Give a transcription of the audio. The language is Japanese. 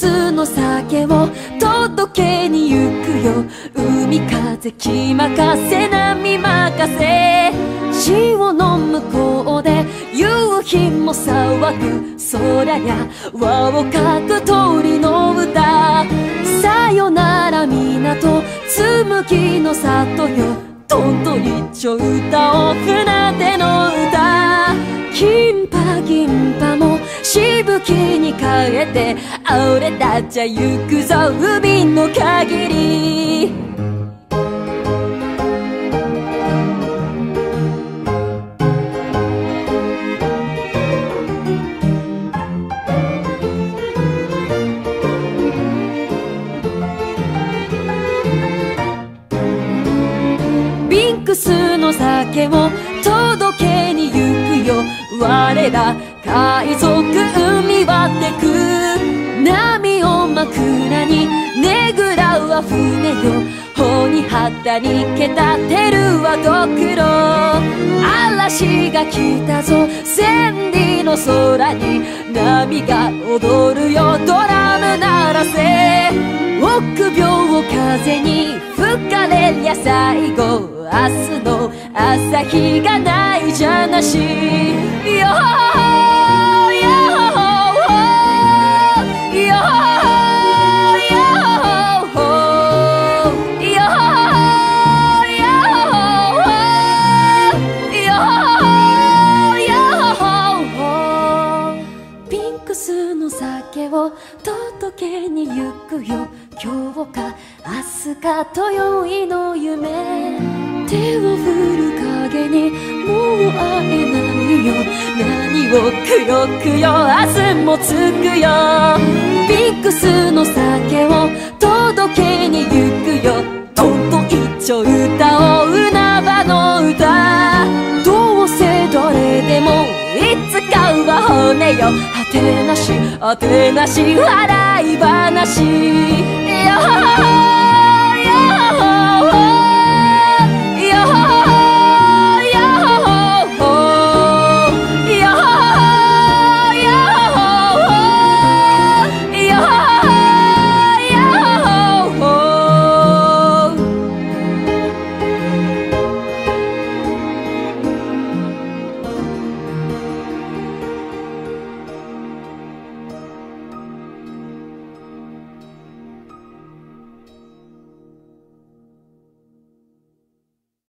スの酒を届けに行くよ。海風気任せ波任せ、潮の向こうで夕日も騒ぐ。空や輪をかく鳥の歌。さよなら港紬の里よ。どんどりちょ歌おう船出の歌。銀波銀波もしぶきに変えて、俺たちは行くぞ海の限り。ビンクスの酒を届けに行くよ。我ら海賊海割ってく。波を枕にねぐらは船よ。帆に旗にけたてるはドクロ。嵐が来たぞ千里の空に、波が踊るよドラム鳴らせ。臆病を風に吹かれりゃ最後、明日の朝日がないじゃなし。よーよーよピンクスの酒を届けに行くよ。今日か明日かと宵の夢。手を振る影にもう会えないよ。何をくよくよ明日もつくよ。ピンクスの酒を届けに行くよ。とんと一丁歌おう海原の歌。どうせどれでもいつかは骨よ。果てなし果てなし笑い話。よーよー